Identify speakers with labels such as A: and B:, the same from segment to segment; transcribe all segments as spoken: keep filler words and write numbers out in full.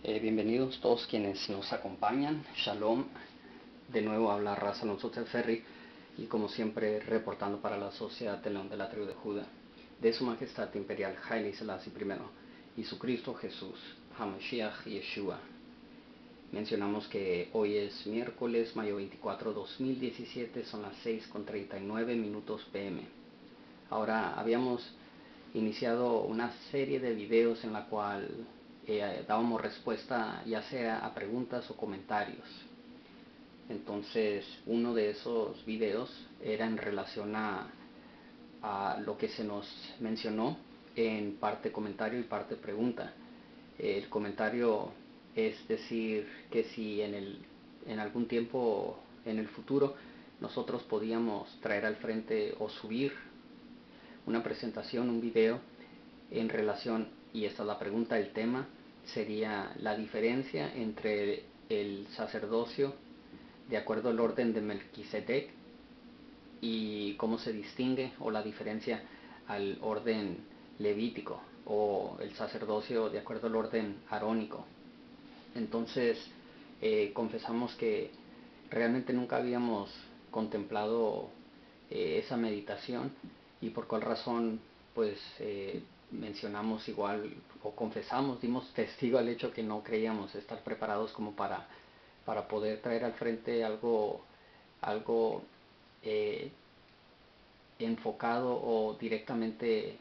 A: Eh, bienvenidos todos quienes nos acompañan. Shalom. De nuevo habla Raza Alonso Ferry y como siempre reportando para la Sociedad de León de la Tribu de Judá, de Su Majestad Imperial Haile Selassie primero y su Cristo Jesús, Hamashiach Yeshua. Mencionamos que hoy es miércoles, mayo veinticuatro, dos mil diecisiete, son las seis con treinta y nueve minutos P M. Ahora habíamos iniciado una serie de videos en la cual eh, dábamos respuesta ya sea a preguntas o comentarios. Entonces uno de esos videos era en relación a, a lo que se nos mencionó en parte comentario y parte pregunta. El comentario es decir que si en, el, en algún tiempo en el futuro nosotros podíamos traer al frente o subir una presentación, un video en relación, y esta es la pregunta, el tema sería la diferencia entre el sacerdocio de acuerdo al orden de Melquisedec y cómo se distingue o la diferencia al orden levítico o el sacerdocio de acuerdo al orden arónico. Entonces eh, confesamos que realmente nunca habíamos contemplado eh, esa meditación y por cuál razón pues eh, mencionamos igual o confesamos, dimos testigo al hecho que no creíamos estar preparados como para, para poder traer al frente algo, algo eh, enfocado o directamente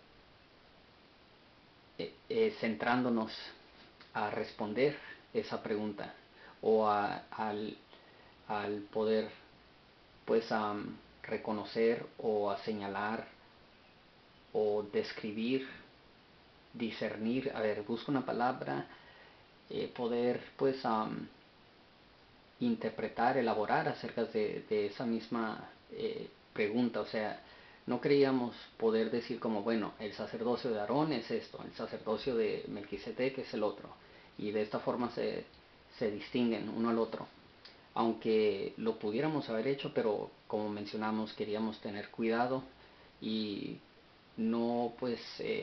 A: eh, eh, centrándonos a responder esa pregunta o a, al, al poder pues a um, reconocer o a señalar o describir, discernir, a ver, busco una palabra, eh, poder pues um, interpretar, elaborar acerca de, de esa misma eh, pregunta. O sea, no creíamos poder decir como, bueno, el sacerdocio de Aarón es esto, el sacerdocio de Melquisedec es el otro, y de esta forma se, se distinguen uno al otro. Aunque lo pudiéramos haber hecho, pero como mencionamos, queríamos tener cuidado y no pues eh,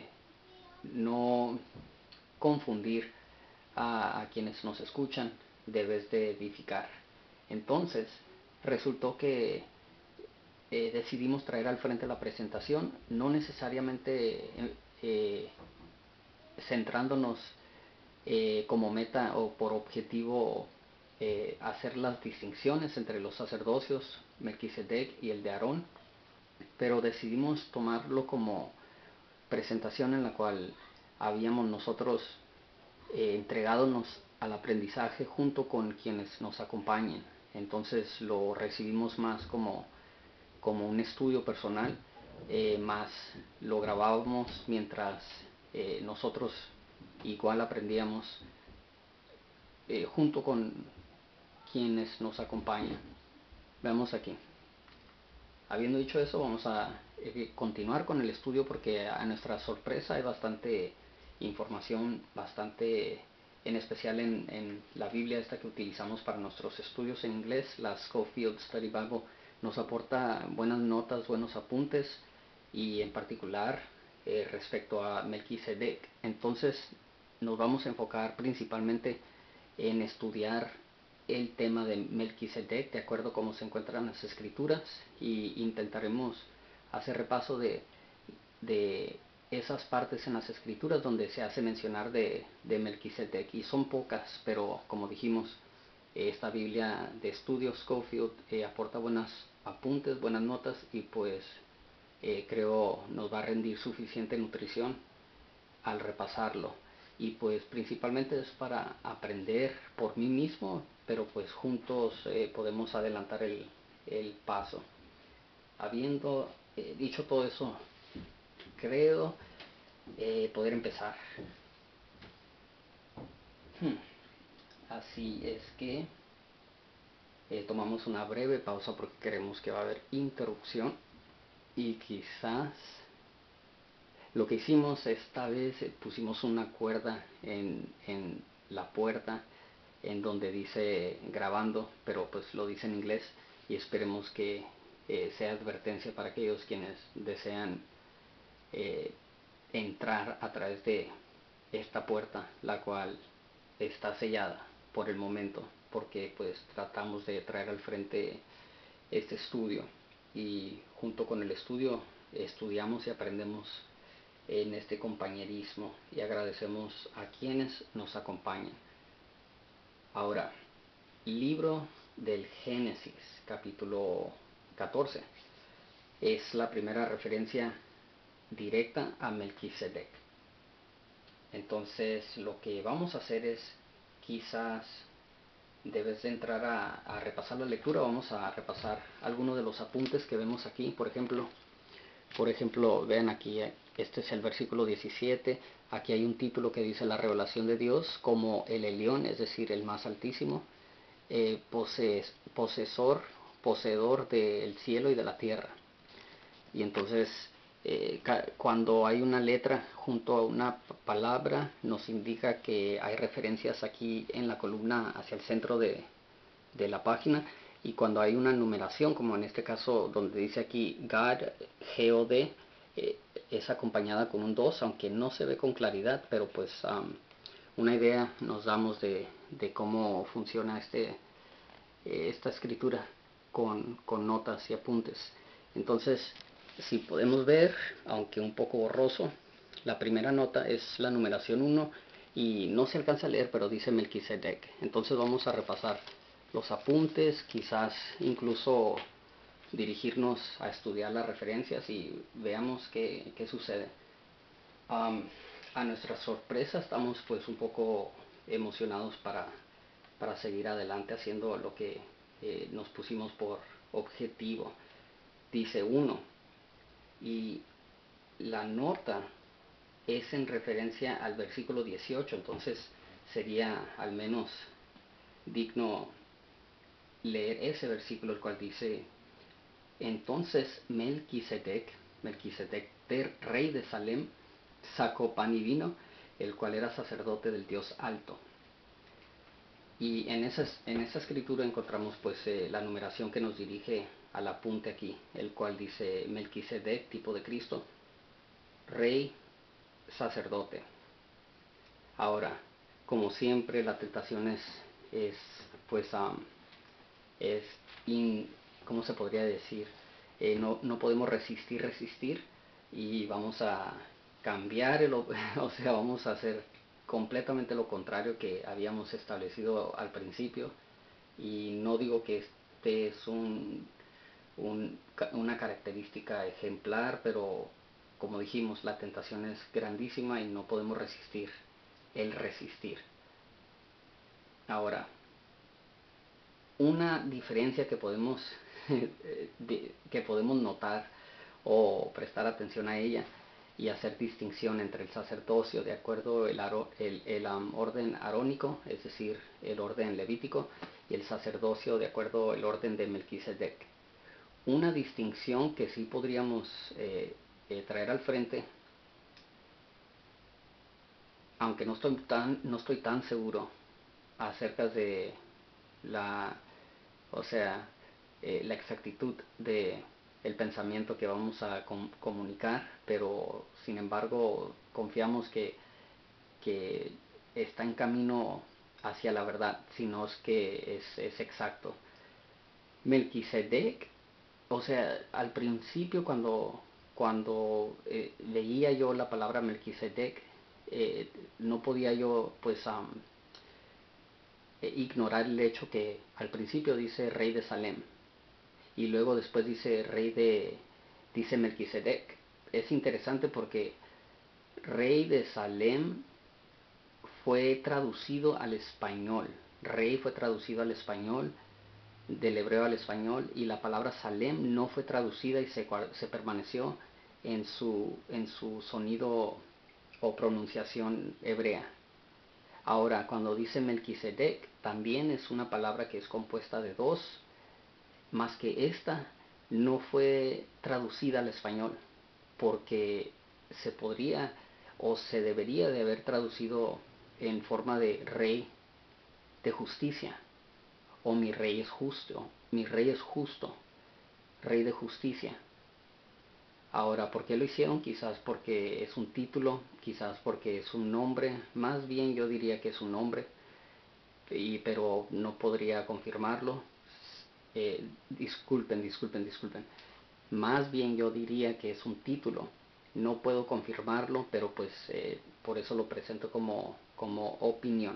A: no confundir a, a quienes nos escuchan, debes de edificar. Entonces resultó que eh, decidimos traer al frente la presentación, no necesariamente eh, centrándonos eh, como meta o por objetivo eh, hacer las distinciones entre los sacerdocios Melquisedec y el de Aarón, pero decidimos tomarlo como presentación en la cual habíamos nosotros eh, entregadonos al aprendizaje junto con quienes nos acompañen. Entonces lo recibimos más como, como un estudio personal, eh, más lo grabábamos mientras eh, nosotros igual aprendíamos eh, junto con quienes nos acompañan. Veamos aquí. Habiendo dicho eso, vamos a eh, continuar con el estudio porque a nuestra sorpresa hay bastante información, bastante en especial en, en la Biblia esta que utilizamos para nuestros estudios en inglés, la Scofield Study Bible, nos aporta buenas notas, buenos apuntes y en particular eh, respecto a Melquisedec. Entonces nos vamos a enfocar principalmente en estudiar el tema de Melquisedec de acuerdo a cómo se encuentran las escrituras y intentaremos hacer repaso de, de esas partes en las escrituras donde se hace mencionar de, de Melquisedec, y son pocas, pero como dijimos, esta Biblia de estudios Scofield eh, aporta buenos apuntes, buenas notas y pues eh, creo nos va a rendir suficiente nutrición al repasarlo. Y pues principalmente es para aprender por mí mismo, pero pues juntos eh, podemos adelantar el, el paso. Habiendo eh, dicho todo eso, creo eh, poder empezar. Hmm. Así es que eh, tomamos una breve pausa porque creemos que va a haber interrupción y quizás lo que hicimos esta vez, eh, pusimos una cuerda en, en la puerta en donde dice grabando, pero pues lo dice en inglés, y esperemos que eh, sea advertencia para aquellos quienes desean eh, entrar a través de esta puerta, la cual está sellada por el momento, porque pues tratamos de traer al frente este estudio y junto con el estudio estudiamos y aprendemos en este compañerismo y agradecemos a quienes nos acompañan. Ahora, libro del Génesis, capítulo catorce, es la primera referencia directa a Melquisedec. Entonces lo que vamos a hacer es, quizás debes de entrar a, a repasar la lectura. Vamos a repasar algunos de los apuntes que vemos aquí. Por ejemplo, por ejemplo, vean aquí, este es el versículo diecisiete. Aquí hay un título que dice la revelación de Dios como el Elión, es decir, el más altísimo, eh, poses, posesor, poseedor del cielo y de la tierra. Y entonces eh, cuando hay una letra junto a una palabra, nos indica que hay referencias aquí en la columna hacia el centro de, de la página. Y cuando hay una numeración, como en este caso donde dice aquí God, G O D, eh, es acompañada con un dos, aunque no se ve con claridad, pero pues um, una idea nos damos de, de cómo funciona este, eh, esta escritura con, con notas y apuntes. Entonces, si podemos ver, aunque un poco borroso, la primera nota es la numeración uno y no se alcanza a leer, pero dice Melquisedec. Entonces vamos a repasar los apuntes, quizás incluso dirigirnos a estudiar las referencias y veamos qué, qué sucede. Um, a nuestra sorpresa estamos pues un poco emocionados para, para seguir adelante haciendo lo que eh, nos pusimos por objetivo. Dice uno, y la nota es en referencia al versículo dieciocho, entonces sería al menos digno leer ese versículo, el cual dice: entonces Melquisedec, Melquisedec, rey de Salem, sacó pan y vino, el cual era sacerdote del Dios alto. Y en esa, en esa escritura encontramos pues eh, la numeración que nos dirige al apunte aquí, el cual dice Melquisedec, tipo de Cristo, rey, sacerdote. Ahora, como siempre, la tentación es, es pues, um, es, in, ¿cómo se podría decir? Eh, no, no podemos resistir, resistir, y vamos a cambiar, el, o sea, vamos a hacer completamente lo contrario que habíamos establecido al principio. Y no digo que este es un, un, una característica ejemplar, pero como dijimos, la tentación es grandísima y no podemos resistir el resistir. Ahora, una diferencia que podemos que podemos notar o prestar atención a ella y hacer distinción entre el sacerdocio de acuerdo el, el, el um, orden arónico, es decir, el orden levítico, y el sacerdocio de acuerdo el orden de Melquisedec. Una distinción que sí podríamos eh, eh, traer al frente, aunque no estoy tan, no estoy tan seguro acerca de la, o sea, eh, la exactitud de el pensamiento que vamos a com comunicar, pero sin embargo confiamos que, que está en camino hacia la verdad, si no es que es, es exacto. Melquisedec, o sea, al principio cuando, cuando eh, leía yo la palabra Melquisedec, eh, no podía yo pues um, eh, ignorar el hecho que al principio dice rey de Salem y luego después dice rey de, dice Melquisedec. Es interesante porque rey de Salem fue traducido al español, rey fue traducido al español, del hebreo al español, y la palabra Salem no fue traducida y se, se permaneció en su, en su sonido o pronunciación hebrea. Ahora, cuando dice Melquisedec, también es una palabra que es compuesta de dos, más que esta no fue traducida al español, porque se podría o se debería de haber traducido en forma de rey de justicia, o mi rey es justo, mi rey es justo, rey de justicia. Ahora, ¿por qué lo hicieron? Quizás porque es un título, quizás porque es un nombre, más bien yo diría que es un nombre, y, pero no podría confirmarlo. Eh, disculpen, disculpen, disculpen. Más bien yo diría que es un título. No puedo confirmarlo, pero pues eh, por eso lo presento como, como opinión.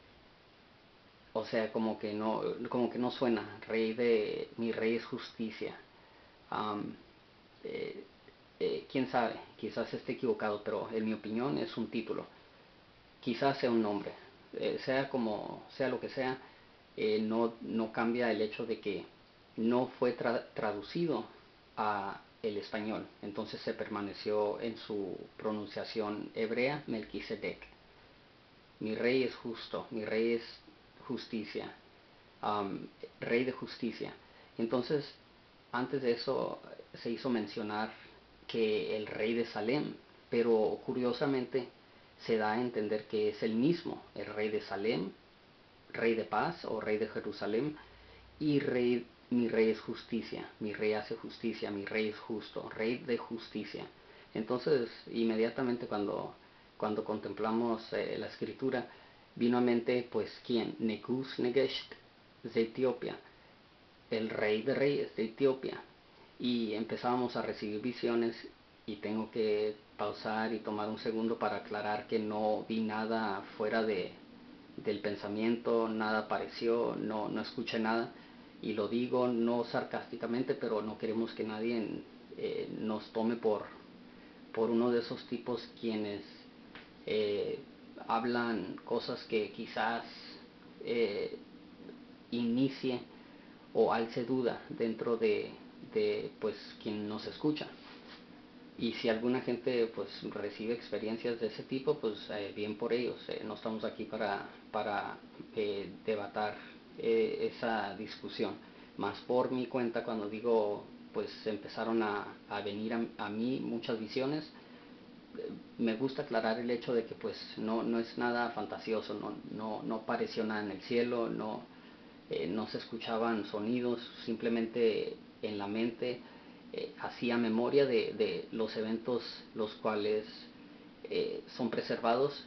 A: O sea, como que no, como que no suena. Rey de, mi rey es justicia. Um, eh, eh, quién sabe, quizás esté equivocado, pero en mi opinión es un título. Quizás sea un nombre. Eh, sea como sea lo que sea, eh, no, no cambia el hecho de que no fue tra traducido a el español. Entonces se permaneció en su pronunciación hebrea, Melquisedec. Mi rey es justo, mi rey es justicia, um, rey de justicia. Entonces, antes de eso se hizo mencionar que el rey de Salem, pero curiosamente se da a entender que es el mismo, el rey de Salem, rey de paz o rey de Jerusalén, y rey, mi rey es justicia, mi rey hace justicia, mi rey es justo, rey de justicia. Entonces, inmediatamente cuando, cuando contemplamos eh, la escritura, vino a mente, pues, ¿quién? Negus Negesht de Etiopía, el rey de reyes de Etiopía. Y empezábamos a recibir visiones y tengo que pausar y tomar un segundo para aclarar que no vi nada fuera de, del pensamiento, nada apareció, no, no escuché nada. Y lo digo no sarcásticamente, pero no queremos que nadie eh, nos tome por, por uno de esos tipos quienes eh, hablan cosas que quizás eh, inicie o alce duda dentro de, de pues quien nos escucha. Y si alguna gente pues recibe experiencias de ese tipo, pues eh, bien por ellos. Eh, no estamos aquí para, para eh, debatar eh, esa discusión. Más por mi cuenta, cuando digo, pues empezaron a, a venir a, a mí muchas visiones, eh, me gusta aclarar el hecho de que pues no, no es nada fantasioso, no, no, no apareció nada en el cielo, no, eh, no se escuchaban sonidos, simplemente en la mente eh, hacía memoria de, de, los eventos los cuales eh, son preservados,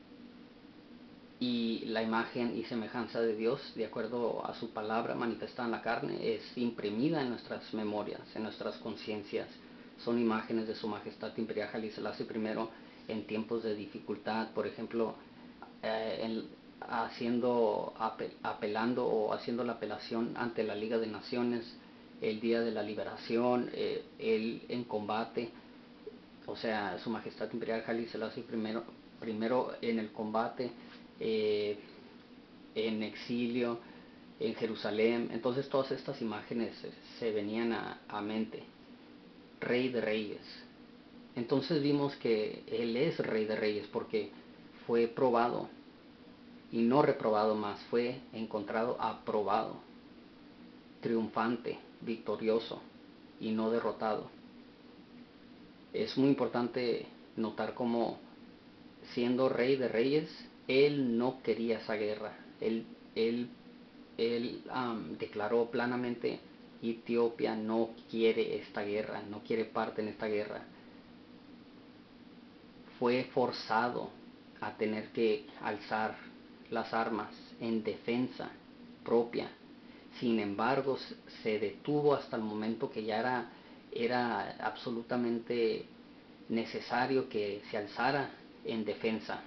A: y la imagen y semejanza de Dios, de acuerdo a su palabra manifestada en la carne, es imprimida en nuestras memorias, en nuestras conciencias. Son imágenes de su majestad imperial Haile Selassie primero en tiempos de dificultad, por ejemplo, eh, en, haciendo, apel, apelando o haciendo la apelación ante la Liga de Naciones, el día de la liberación, eh, él en combate, o sea, su majestad imperial Haile Selassie primero, primero en el combate, eh, en exilio, en Jerusalén. Entonces todas estas imágenes se venían a, a mente. Rey de reyes. Entonces vimos que Él es Rey de reyes porque fue probado y no reprobado más, fue encontrado aprobado, triunfante, victorioso y no derrotado. Es muy importante notar cómo, siendo Rey de reyes, Él no quería esa guerra. Él, él, él um, declaró planamente: Etiopía no quiere esta guerra, no quiere parte en esta guerra. Fue forzado a tener que alzar las armas en defensa propia. Sin embargo, se detuvo hasta el momento que ya era, era absolutamente necesario que se alzara en defensa.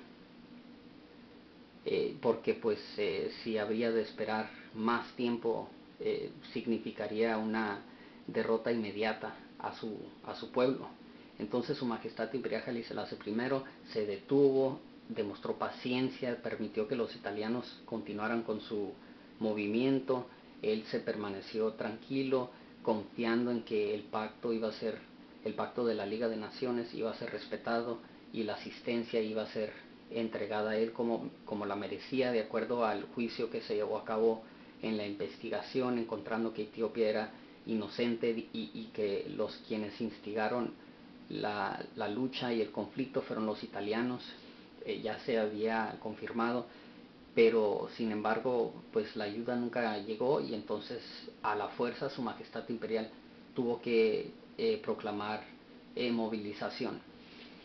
A: Eh, porque pues eh, si habría de esperar más tiempo, eh, significaría una derrota inmediata a su, a su pueblo. Entonces su majestad imperial Haile Selassie primero se detuvo, demostró paciencia, permitió que los italianos continuaran con su movimiento. Él se permaneció tranquilo, confiando en que el pacto iba a ser, el pacto de la Liga de Naciones iba a ser respetado y la asistencia iba a ser entregada a él como, como la merecía, de acuerdo al juicio que se llevó a cabo en la investigación, encontrando que Etiopía era inocente y, y que los quienes instigaron la, la lucha y el conflicto fueron los italianos. Eh, ya se había confirmado, pero sin embargo pues la ayuda nunca llegó, y entonces a la fuerza su majestad imperial tuvo que eh, proclamar eh, movilización.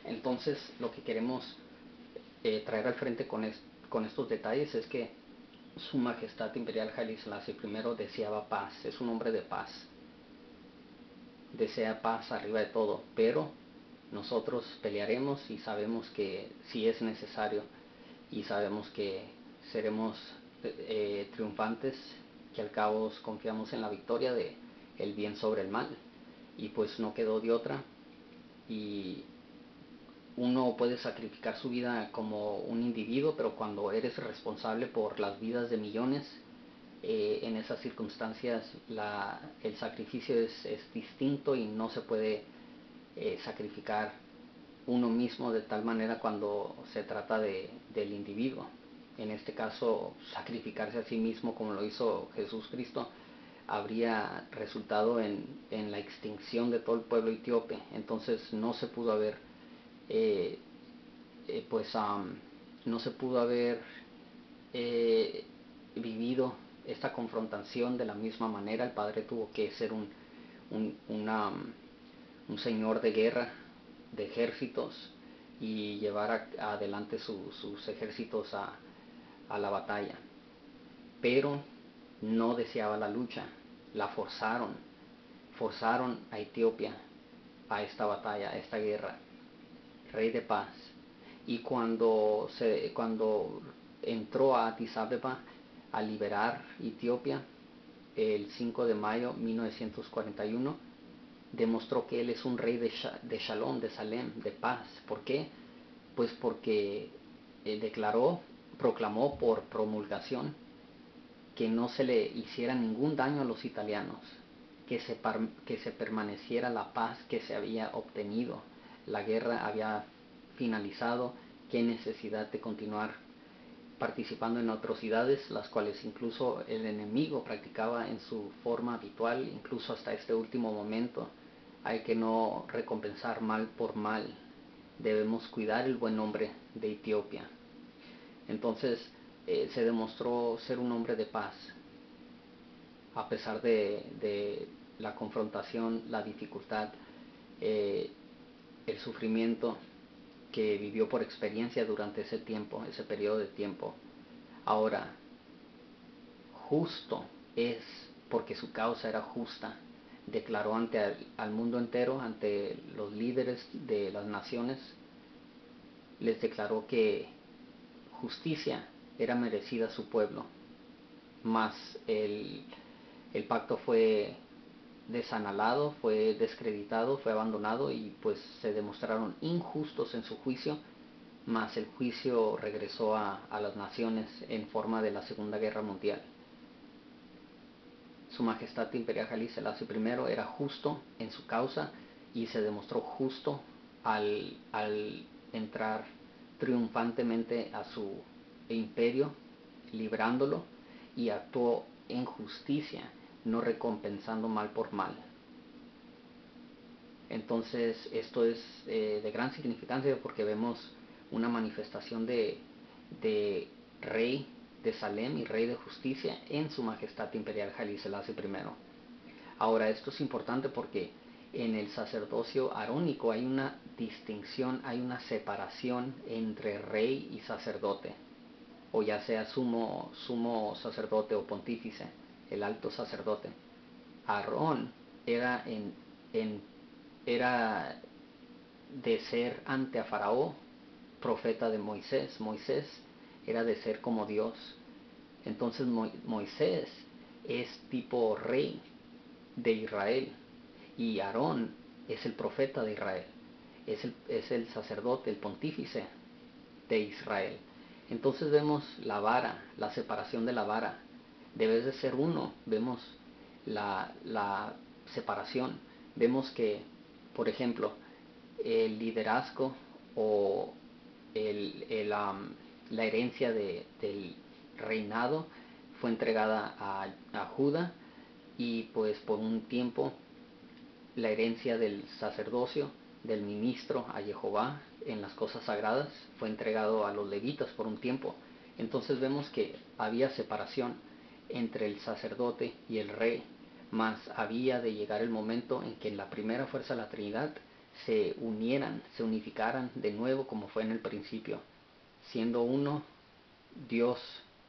A: Entonces lo que queremos eh, traer al frente con, es, con estos detalles es que Su Majestad Imperial Haile Selassie primero deseaba paz, es un hombre de paz, desea paz arriba de todo, pero nosotros pelearemos y sabemos que si es necesario y sabemos que seremos eh, triunfantes, que al cabo confiamos en la victoria de el bien sobre el mal, y pues no quedó de otra. Y uno puede sacrificar su vida como un individuo, pero cuando eres responsable por las vidas de millones, eh, en esas circunstancias la, el sacrificio es, es distinto y no se puede eh, sacrificar uno mismo de tal manera cuando se trata de, del individuo. En este caso, sacrificarse a sí mismo como lo hizo Jesús Cristo habría resultado en, en la extinción de todo el pueblo etíope. Entonces no se pudo haber eh, eh, pues um, no se pudo haber eh, vivido esta confrontación de la misma manera. El padre tuvo que ser un, un, una, un señor de guerra, de ejércitos, y llevar a, adelante su, sus ejércitos a, a la batalla. Pero no deseaba la lucha, la forzaron, forzaron a Etiopía a esta batalla, a esta guerra. Rey de paz. Y cuando, se, cuando entró a Addis Abeba a liberar Etiopía el cinco de mayo de mil novecientos cuarenta y uno, demostró que él es un rey de, de Shalom, de Salem, de paz. ¿Por qué? Pues porque eh, declaró, proclamó por promulgación que no se le hiciera ningún daño a los italianos, que se, que se permaneciera la paz que se había obtenido. La guerra había finalizado, qué necesidad de continuar participando en atrocidades, las cuales incluso el enemigo practicaba en su forma habitual, incluso hasta este último momento. Hay que no recompensar mal por mal, debemos cuidar el buen nombre de Etiopía. Entonces eh, se demostró ser un hombre de paz, a pesar de, de la confrontación, la dificultad, eh, el sufrimiento que vivió por experiencia durante ese tiempo, ese periodo de tiempo. Ahora, justo es porque su causa era justa. Declaró ante al, al mundo entero, ante los líderes de las naciones, les declaró que justicia era merecida a su pueblo, mas el, el pacto fue desanalado, fue descreditado, fue abandonado y pues se demostraron injustos en su juicio, mas el juicio regresó a, a las naciones en forma de la Segunda Guerra Mundial. Su Majestad Imperial Haile Selassie primero era justo en su causa y se demostró justo al, al entrar triunfantemente a su imperio, librándolo, y actuó en justicia, no recompensando mal por mal. Entonces esto es eh, de gran significancia porque vemos una manifestación de, de rey de Salem y rey de justicia en su Majestad Imperial Haile Selassie primero. Ahora esto es importante porque en el sacerdocio arónico hay una distinción, hay una separación entre rey y sacerdote, o ya sea sumo, sumo sacerdote o pontífice, el alto sacerdote. Aarón era en, en era de ser ante a Faraón profeta de Moisés. Moisés era de ser como Dios. Entonces Mo Moisés es tipo rey de Israel y Aarón es el profeta de Israel, es el, es el sacerdote, el pontífice de Israel. Entonces vemos la vara, la separación de la vara. Debes de ser uno. Vemos la, la separación. Vemos que, por ejemplo, el liderazgo o el, el, um, la herencia de, del reinado fue entregada a, a Judá, y pues por un tiempo la herencia del sacerdocio, del ministro a Jehová en las cosas sagradas, fue entregado a los levitas por un tiempo. Entonces vemos que había separación entre el sacerdote y el rey, mas había de llegar el momento en que en la primera fuerza de la Trinidad se unieran, se unificaran de nuevo como fue en el principio, siendo uno Dios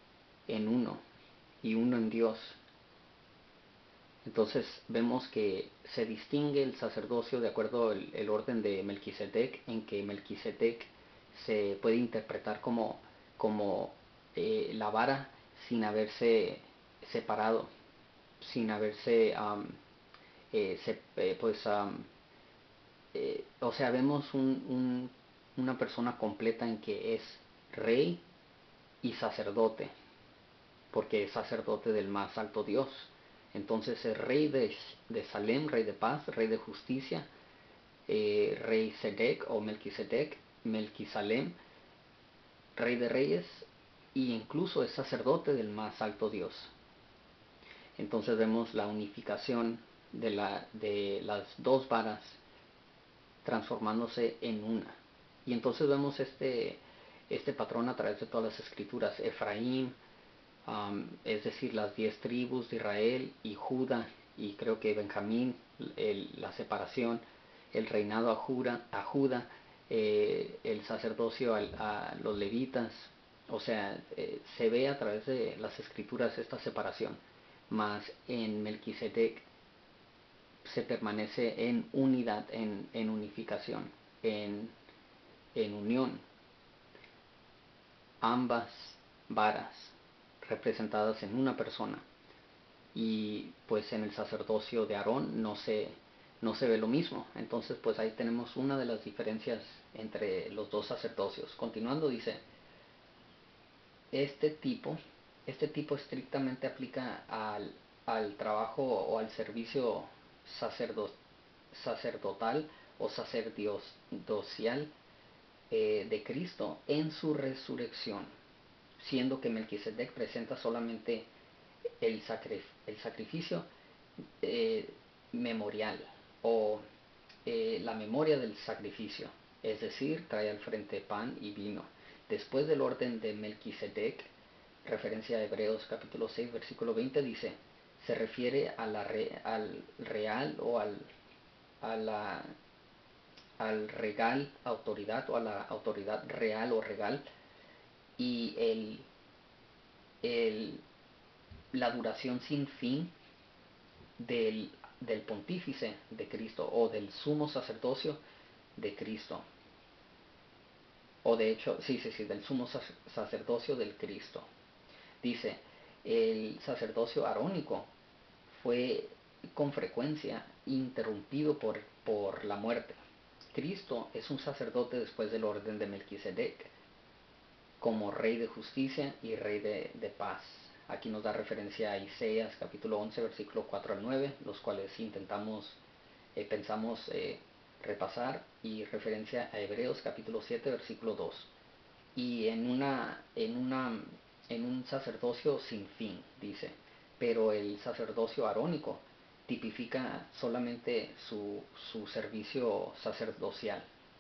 A: en uno y uno en Dios. Entonces vemos que se distingue el sacerdocio de acuerdo al el orden de Melquisedec, en que Melquisedec se puede interpretar como, como eh, la vara sin haberse separado, sin haberse, um, eh, se, eh, pues, um, eh, o sea, vemos un, un, una persona completa en que es rey y sacerdote, porque es sacerdote del más alto Dios. Entonces es rey de, de Salem, rey de paz, rey de justicia, eh, rey Sedec o Melquisedec, Melquisalem, rey de reyes, e incluso es sacerdote del más alto Dios. Entonces vemos la unificación de, la, de las dos varas transformándose en una. Y entonces vemos este, este patrón a través de todas las escrituras. Efraín, um, es decir, las diez tribus de Israel, y Judá, y creo que Benjamín, el, la separación, el reinado a, Jura, a Judá, eh, el sacerdocio a, a los levitas. O sea, eh, se ve a través de las escrituras esta separación. Mas en Melquisedec se permanece en unidad, en, en unificación, en, en unión. Ambas varas representadas en una persona. Y pues en el sacerdocio de Aarón no se, no se ve lo mismo. Entonces pues ahí tenemos una de las diferencias entre los dos sacerdocios. Continuando dice, este tipo, este tipo estrictamente aplica al, al trabajo o al servicio sacerdo, sacerdotal o sacerdocial eh, de Cristo en su resurrección, siendo que Melquisedec presenta solamente el, sacri el sacrificio eh, memorial o eh, la memoria del sacrificio, es decir, trae al frente pan y vino. Después del orden de Melquisedec, referencia a Hebreos capítulo seis, versículo veinte, dice, se refiere a la re, al real o al, a la, al regal autoridad o a la autoridad real o regal, y el, el, la duración sin fin del, del pontífice de Cristo o del sumo sacerdocio de Cristo. O de hecho, sí, sí, sí, del sumo sacerdocio del Cristo. Dice, el sacerdocio arónico fue con frecuencia interrumpido por, por la muerte. Cristo es un sacerdote después del orden de Melquisedec, como rey de justicia y rey de, de paz. Aquí nos da referencia a Isaías capítulo once, versículo cuatro al nueve, los cuales intentamos, eh, pensamos eh, repasar, y referencia a Hebreos capítulo siete, versículo dos. Y en, una, en, una, en un sacerdocio sin fin, dice, pero el sacerdocio arónico tipifica solamente su, su servicio sacerdotal.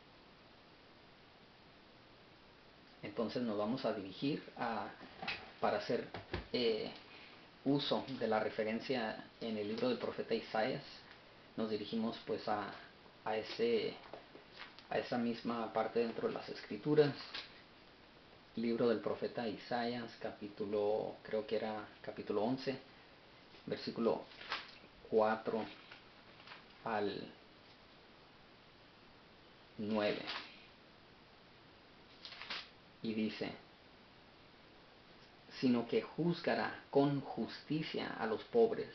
A: Entonces nos vamos a dirigir a, para hacer eh, uso de la referencia en el libro del profeta Isaías, nos dirigimos pues a, a, ese, a esa misma parte dentro de las escrituras. Libro del profeta Isaías, capítulo, creo que era capítulo once, versículo cuatro al nueve. Y dice, sino que juzgará con justicia a los pobres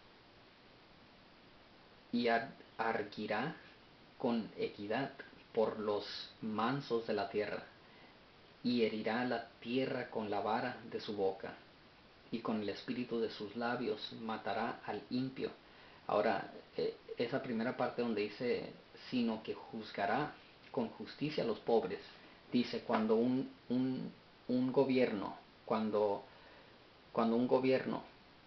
A: y arguirá con equidad por los mansos de la tierra, y herirá la tierra con la vara de su boca, y con el espíritu de sus labios matará al impío. Ahora, eh, esa primera parte donde dice, sino que juzgará con justicia a los pobres, dice, cuando un, un, un gobierno, cuando, cuando un gobierno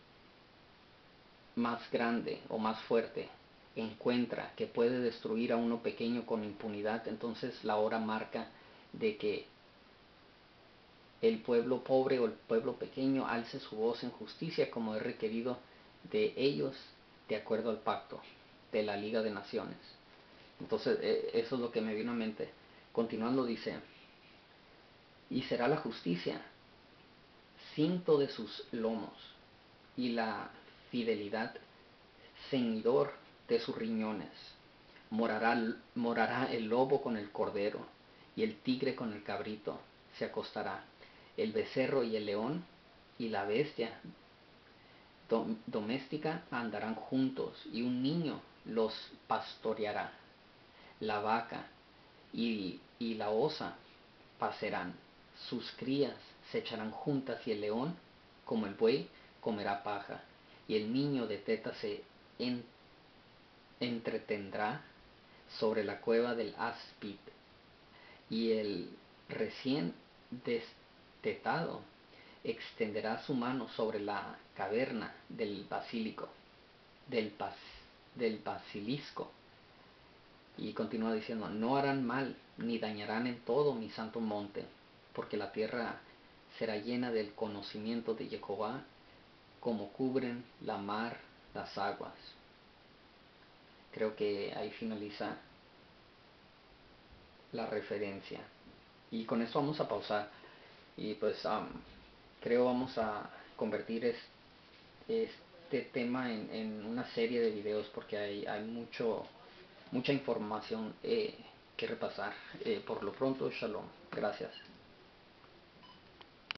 A: más grande o más fuerte encuentra que puede destruir a uno pequeño con impunidad, entonces la hora marca de que el pueblo pobre o el pueblo pequeño alce su voz en justicia, como es requerido de ellos de acuerdo al pacto de la Liga de Naciones. Entonces eso es lo que me vino a mente. Continuando dice, y será la justicia cinto de sus lomos, y la fidelidad ceñidor de sus riñones. Morará, morará el lobo con el cordero, y el tigre con el cabrito se acostará. El becerro y el león y la bestia doméstica andarán juntos, y un niño los pastoreará. La vaca y, y la osa pasarán, sus crías se echarán juntas, y el león, como el buey, comerá paja, y el niño de teta se en, entretendrá sobre la cueva del áspid, y el recién destetado extenderá su mano sobre la caverna del basílico, del, bas, del basilisco. Y continúa diciendo, no harán mal, ni dañarán en todo mi santo monte, porque la tierra será llena del conocimiento de Jehová, como cubren la mar las aguas. Creo que ahí finaliza la referencia. Y con esto vamos a pausar. Y pues um, creo vamos a convertir es, este tema en, en una serie de videos, porque hay, hay mucho mucha información eh, que repasar. Eh, por lo pronto, shalom. Gracias.